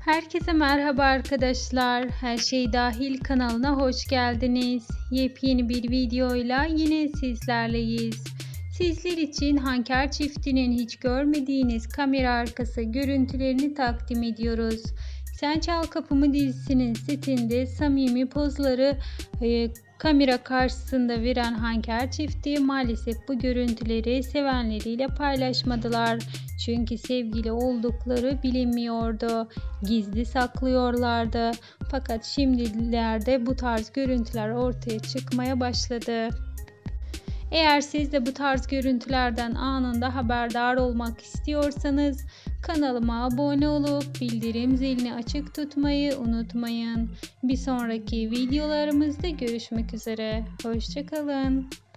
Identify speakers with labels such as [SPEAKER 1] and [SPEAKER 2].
[SPEAKER 1] Herkese merhaba arkadaşlar. Her Şey Dahil kanalına hoş geldiniz. Yepyeni bir videoyla yine sizlerleyiz. Sizler için Hanker çiftinin hiç görmediğiniz kamera arkası görüntülerini takdim ediyoruz. Sen Çal Kapımı dizisinin setinde samimi pozları kamera karşısında veren Hanker çifti maalesef bu görüntüleri sevenleriyle paylaşmadılar. Çünkü sevgili oldukları bilinmiyordu. Gizli saklıyorlardı. Fakat şimdilerde bu tarz görüntüler ortaya çıkmaya başladı. Eğer siz de bu tarz görüntülerden anında haberdar olmak istiyorsanız kanalıma abone olup bildirim zilini açık tutmayı unutmayın. Bir sonraki videolarımızda görüşmek üzere. Hoşça kalın.